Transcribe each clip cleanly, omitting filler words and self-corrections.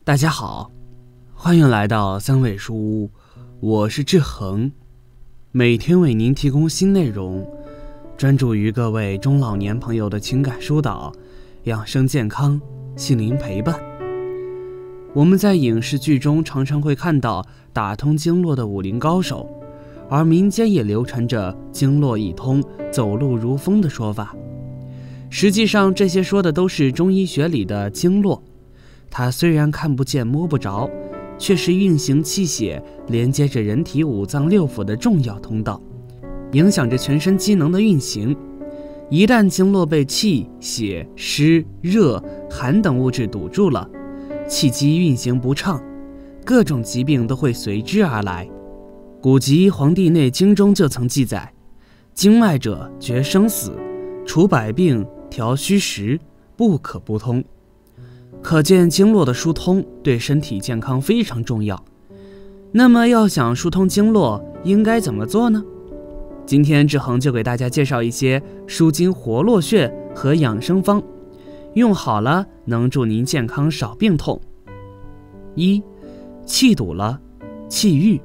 大家好，欢迎来到三味书屋，我是志恒，每天为您提供新内容，专注于各位中老年朋友的情感疏导、养生健康、心灵陪伴。我们在影视剧中常常会看到打通经络的武林高手，而民间也流传着经络一通，走路如风的说法。实际上，这些说的都是中医学里的经络。它虽然看不见摸不着，却是运行气血、连接着人体五脏六腑的重要通道，影响着全身机能的运行。一旦经络被气、血、湿、热、寒等物质堵住了，气机运行不畅，各种疾病都会随之而来。古籍《黄帝内经》中就曾记载：经脉者，决生死，除百病，调虚实，不可不通。可见经络的疏通对身体健康非常重要。那么要想疏通经络，应该怎么做呢？今天志恒就给大家介绍一些舒筋活络穴和养生方，用好了能助您健康少病痛。一、气堵了，气郁。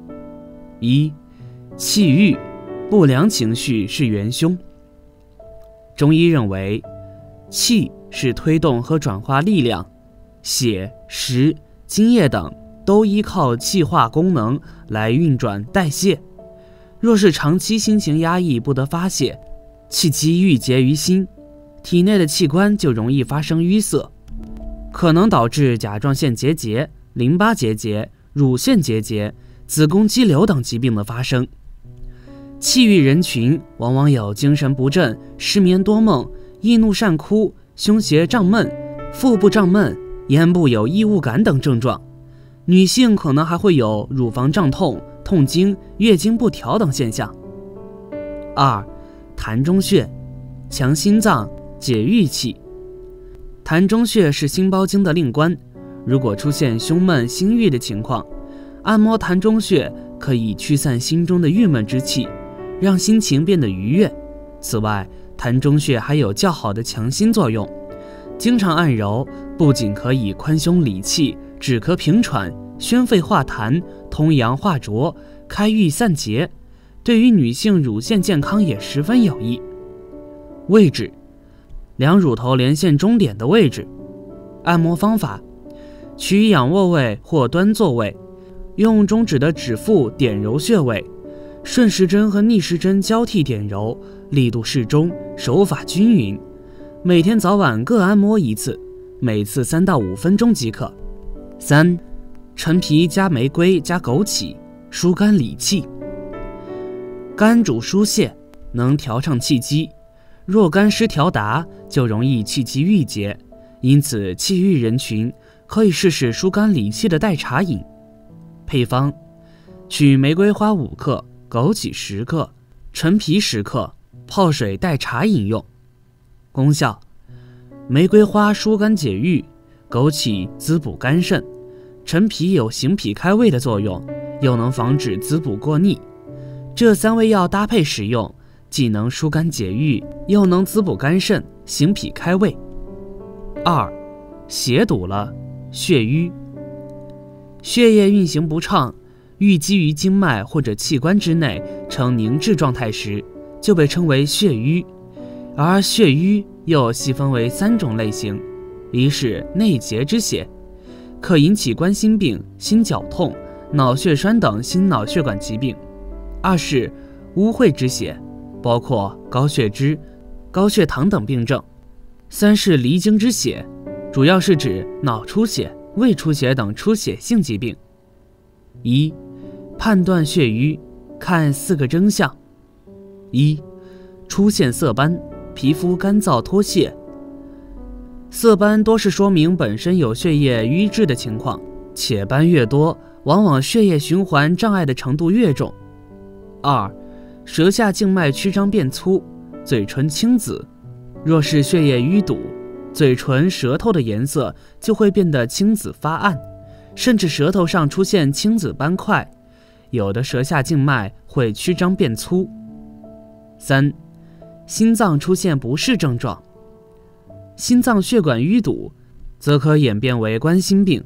气郁，不良情绪是元凶。中医认为，气是推动和转化力量，血、食、津液等都依靠气化功能来运转代谢。若是长期心情压抑不得发泄，气机郁结于心，体内的器官就容易发生淤塞，可能导致甲状腺结节、淋巴结节、乳腺结节、子宫肌瘤等疾病的发生。气郁人群往往有精神不振、失眠多梦、易怒善哭、胸胁胀闷、腹部胀闷、咽部有异物感等症状。女性可能还会有乳房胀痛、痛经、月经不调等现象。二、膻中穴，强心脏，解郁气。膻中穴是心包经的令官，如果出现胸闷心郁的情况，按摩膻中穴可以驱散心中的郁闷之气，让心情变得愉悦。此外，膻中穴还有较好的强心作用，经常按揉不仅可以宽胸理气、止咳平喘、宣肺化痰、通阳化浊、开郁散结，对于女性乳腺健康也十分有益。位置，两乳头连线中点的位置。按摩方法，取仰卧位或端坐位，用中指的指腹点揉穴位，顺时针和逆时针交替点揉，力度适中，手法均匀。每天早晚各按摩一次，每次3到5分钟即可。3. 陈皮加玫瑰加枸杞，疏肝理气。肝主疏泄，能调畅气机，若肝失调达，就容易气机郁结，因此气郁人群可以试试疏肝理气的代茶饮。配方：取玫瑰花5克，枸杞10克，陈皮10克，泡水代茶饮用。功效：玫瑰花疏肝解郁，枸杞滋补肝肾，陈皮有行脾开胃的作用，又能防止滋补过腻。这3味药搭配使用，既能疏肝解郁，又能滋补肝肾，行脾开胃。2. 血堵了，血瘀。血液运行不畅，淤积于经脉或者器官之内呈凝滞状态时，就被称为血瘀。而血瘀又细分为3种类型：一是内结之血，可引起冠心病、心绞痛、脑血栓等心脑血管疾病；二是污秽之血，包括高血脂、高血糖等病症；三是离经之血，主要是指脑出血、胃出血等出血性疾病。1. 判断血瘀，看4个征象。1. 出现色斑，皮肤干燥脱屑。色斑多是说明本身有血液瘀滞的情况，且斑越多，往往血液循环障碍的程度越重。2. 舌下静脉曲张变粗，嘴唇青紫。若是血液淤堵，嘴唇、舌头的颜色就会变得青紫发暗，甚至舌头上出现青紫斑块，有的舌下静脉会曲张变粗。3. 心脏出现不适症状。心脏血管淤堵，则可演变为冠心病，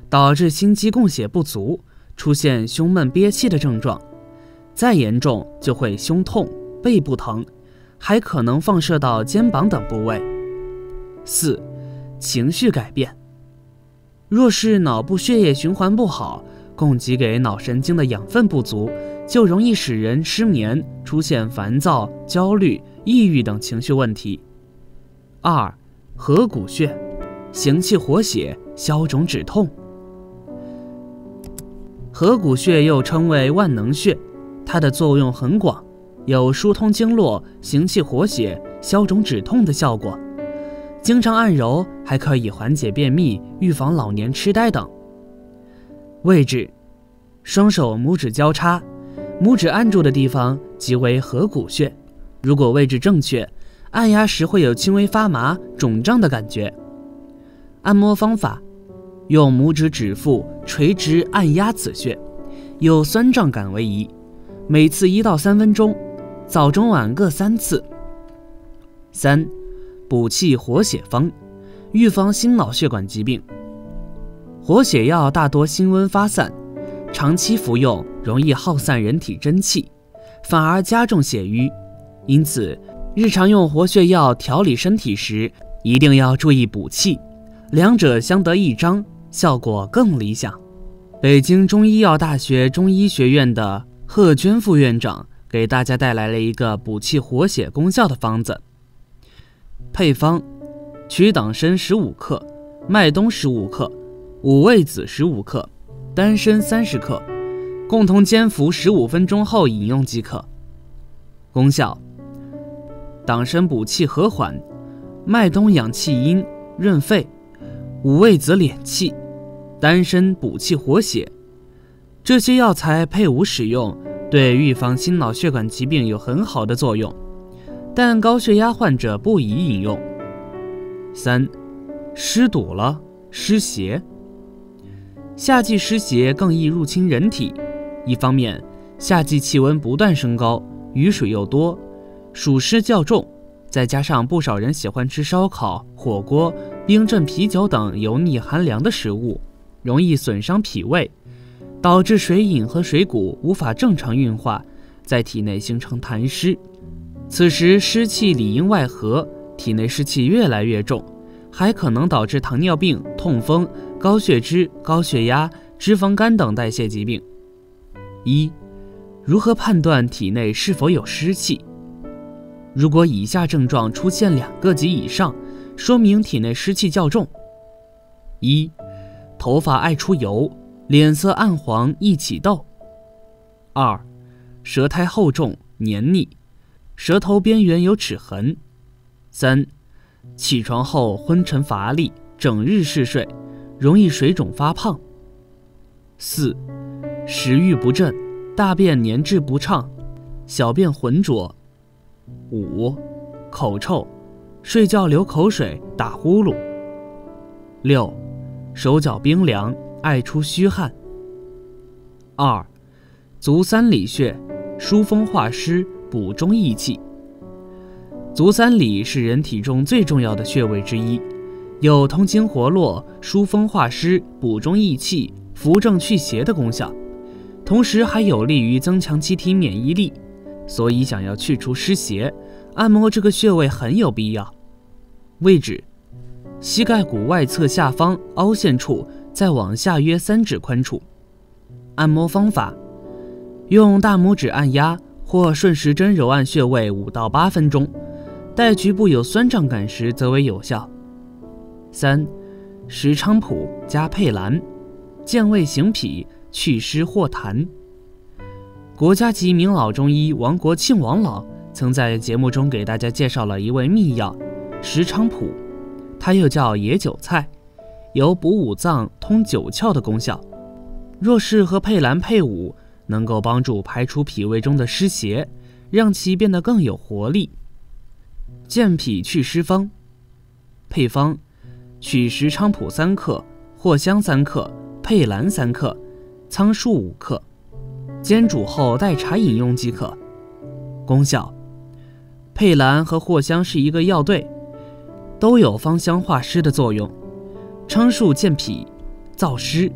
导致心肌供血不足，出现胸闷憋气的症状，再严重就会胸痛、背部疼，还可能放射到肩膀等部位。4. 情绪改变。若是脑部血液循环不好，供给给脑神经的养分不足，就容易使人失眠，出现烦躁、焦虑、抑郁等情绪问题。2. 合谷穴，行气活血，消肿止痛。合谷穴又称为万能穴，它的作用很广，有疏通经络、行气活血、消肿止痛的效果。经常按揉还可以缓解便秘、预防老年痴呆等。位置：双手拇指交叉，拇指按住的地方即为合谷穴。如果位置正确，按压时会有轻微发麻、肿胀的感觉。按摩方法：用拇指指腹垂直按压此穴，有酸胀感为宜，每次1到3分钟，早中晚各3次。3. 补气活血方，预防心脑血管疾病。活血药大多辛温发散，长期服用容易耗散人体真气，反而加重血瘀，因此日常用活血药调理身体时，一定要注意补气，两者相得益彰，效果更理想。北京中医药大学中医学院的贺娟副院长给大家带来了一个补气活血功效的方子。配方：取党参15克，麦冬15克，五味子15克，丹参30克，共同煎服15分钟后饮用即可。功效：党参补气和缓，麦冬养气阴润肺，五味子敛气，丹参补气活血。这些药材配伍使用，对预防心脑血管疾病有很好的作用，但高血压患者不宜饮用。3. 湿堵了，湿邪。夏季湿邪更易入侵人体，一方面夏季气温不断升高，雨水又多，暑湿较重，再加上不少人喜欢吃烧烤、火锅、冰镇啤酒等油腻寒凉的食物，容易损伤脾胃，导致水饮和水谷无法正常运化，在体内形成痰湿。此时湿气里应外合，体内湿气越来越重，还可能导致糖尿病、痛风、高血脂、高血压、脂肪肝等代谢疾病。1. 如何判断体内是否有湿气？如果以下症状出现2个及以上，说明体内湿气较重。1. 头发爱出油，脸色暗黄易起痘。2. 舌苔厚重黏腻，舌头边缘有齿痕。3. 起床后昏沉乏力，整日嗜睡，容易水肿发胖。4. 食欲不振，大便粘滞不畅，小便浑浊。5. 口臭，睡觉流口水，打呼噜。6. 手脚冰凉，爱出虚汗。2. 足三里穴，疏风化湿，补中益气。足三里是人体中最重要的穴位之一，有通经活络、疏风化湿、补中益气、扶正祛邪的功效，同时还有利于增强机体免疫力，所以想要去除湿邪，按摩这个穴位很有必要。位置：膝盖骨外侧下方凹陷处，再往下约3指宽处。按摩方法：用大拇指按压或顺时针揉按穴位5到8分钟，待局部有酸胀感时则为有效。3. 石菖蒲加佩兰，健胃行脾，祛湿化痰。国家级名老中医王国庆王老曾在节目中给大家介绍了一味秘药石菖蒲，它又叫野韭菜，有补五脏、通九窍的功效。若是和佩兰配伍，能够帮助排除脾胃中的湿邪，让其变得更有活力。健脾祛湿方。配方：取石菖蒲3克，藿香3克，佩兰3克，苍术5克，煎煮后代茶饮用即可。功效：佩兰和藿香是一个药对，都有芳香化湿的作用。苍术健脾燥湿，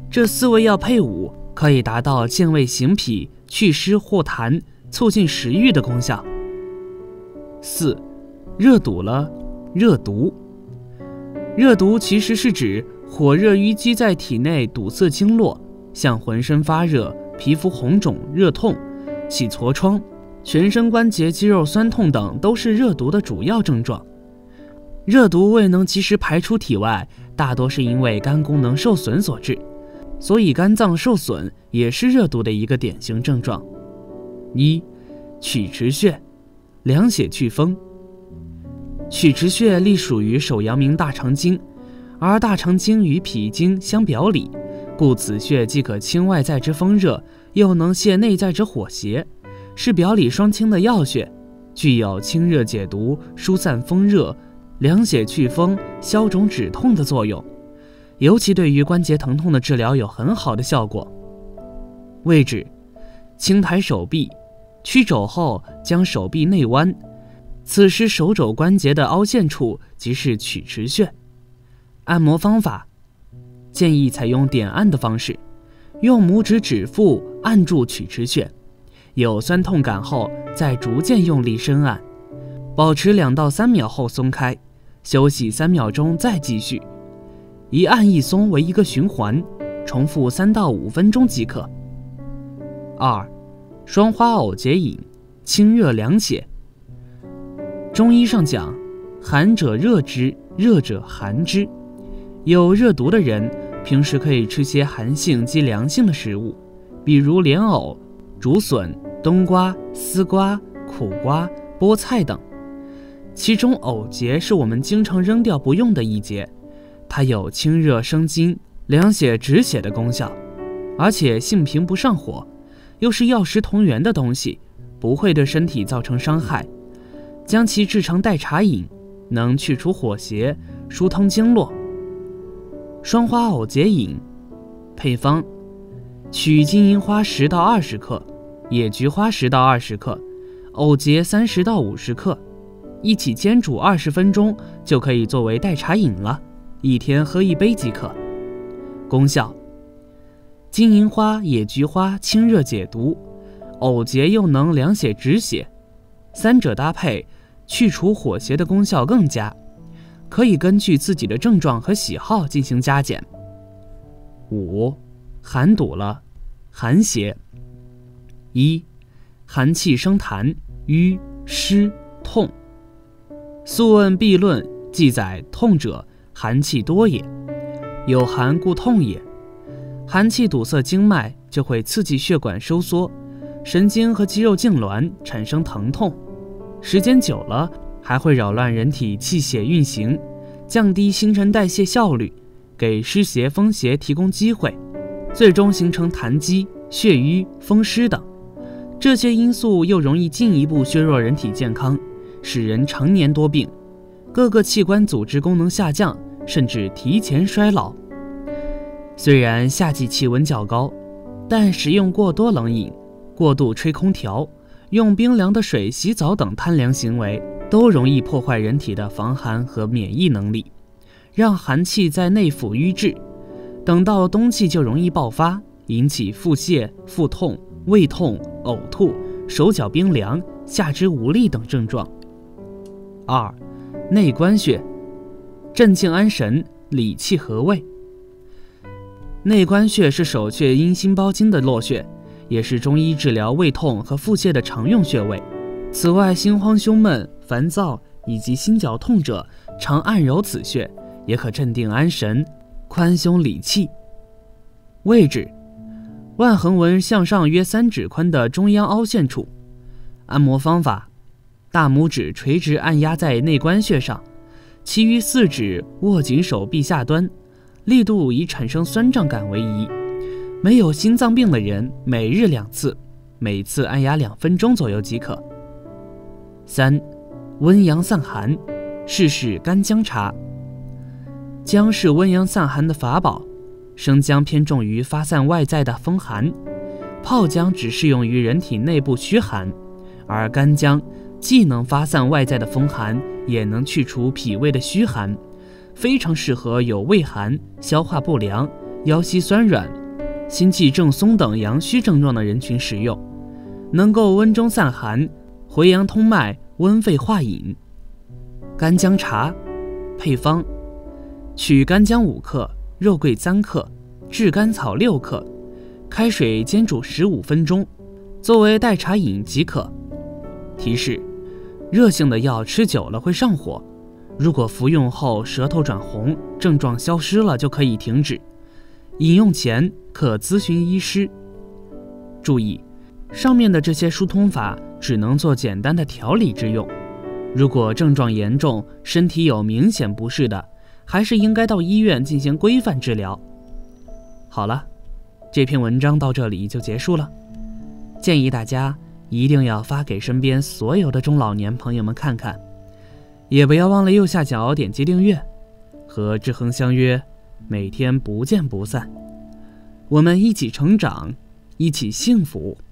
这4味药配伍，可以达到健胃行脾、祛湿化痰、促进食欲的功效。4. 热堵了，热毒。热毒其实是指火热淤积在体内，堵塞经络，像浑身发热、皮肤红肿、热痛、起痤疮、全身关节肌肉酸痛等都是热毒的主要症状。热毒未能及时排出体外，大多是因为肝功能受损所致，所以肝脏受损也是热毒的一个典型症状。1. 曲池穴，凉血祛风。曲池穴隶属于手阳明大肠经，而大肠经与脾经相表里，故此穴既可清外在之风热，又能泻内在之火邪，是表里双清的要穴，具有清热解毒、疏散风热、凉血祛风、消肿止痛的作用，尤其对于关节疼痛的治疗有很好的效果。位置：轻抬手臂，屈肘后将手臂内弯，此时手肘关节的凹陷处即是曲池穴。按摩方法：建议采用点按的方式，用拇指指腹按住曲池穴，有酸痛感后再逐渐用力深按，保持2到3秒后松开，休息3秒钟再继续，一按一松为一个循环，重复3到5分钟即可。2. 双花藕解饮，清热凉血。中医上讲，寒者热之，热者寒之。有热毒的人，平时可以吃些寒性及凉性的食物，比如莲藕、竹笋、冬瓜、丝瓜、苦瓜、菠菜等。其中藕节是我们经常扔掉不用的一节，它有清热生津、凉血止血的功效，而且性平不上火，又是药食同源的东西，不会对身体造成伤害。将其制成代茶饮，能去除火邪，疏通经络。双花藕解饮配方：取金银花10到20克，野菊花10到20克，藕节30到50克，一起煎煮20分钟，就可以作为代茶饮了，一天喝1杯即可。功效：金银花、野菊花清热解毒，藕节又能凉血止血，三者搭配，去除火邪的功效更佳，可以根据自己的症状和喜好进行加减。5. 寒堵了，寒邪。1. 寒气生痰，瘀、湿、痛。素问痹论记载，痛者寒气多也，有寒故痛也。寒气堵塞经脉，就会刺激血管收缩，神经和肌肉痉挛，产生疼痛。时间久了，还会扰乱人体气血运行，降低新陈代谢效率，给湿邪风邪提供机会，最终形成痰积、血瘀、风湿等。这些因素又容易进一步削弱人体健康，使人常年多病，各个器官组织功能下降，甚至提前衰老。虽然夏季气温较高，但使用过多冷饮、过度吹空调、用冰凉的水洗澡等贪凉行为，都容易破坏人体的防寒和免疫能力，让寒气在内府瘀滞，等到冬季就容易爆发，引起腹泻、腹痛、胃痛、呕吐、手脚冰凉、下肢无力等症状。2. 内关穴，镇静安神，理气和胃。内关穴是手穴阴心包经的络穴，也是中医治疗胃痛和腹泻的常用穴位。此外，心慌胸闷、烦躁以及心绞痛者，常按揉此穴，也可镇定安神、宽胸理气。位置：腕横纹向上约3指宽的中央凹陷处。按摩方法：大拇指垂直按压在内关穴上，其余4指握紧手臂下端，力度以产生酸胀感为宜。没有心脏病的人，每日2次，每次按压2分钟左右即可。3. 温阳散寒，试试干姜茶。姜是温阳散寒的法宝，生姜偏重于发散外在的风寒，泡姜只适用于人体内部虚寒，而干姜既能发散外在的风寒，也能去除脾胃的虚寒，非常适合有胃寒、消化不良、腰膝酸软、 心悸正松等阳虚症状的人群食用，能够温中散寒、回阳通脉、温肺化饮。干姜茶配方：取干姜5克、肉桂3克、炙甘草6克，开水煎煮15分钟，作为代茶饮即可。提示：热性的药吃久了会上火，如果服用后舌头转红，症状消失了就可以停止。饮用前可咨询医师。注意，上面的这些疏通法只能做简单的调理之用，如果症状严重，身体有明显不适的，还是应该到医院进行规范治疗。好了，这篇文章到这里就结束了，建议大家一定要发给身边所有的中老年朋友们看看，也不要忘了右下角点击订阅，和志恒相约，每天不见不散。我们一起成长，一起幸福。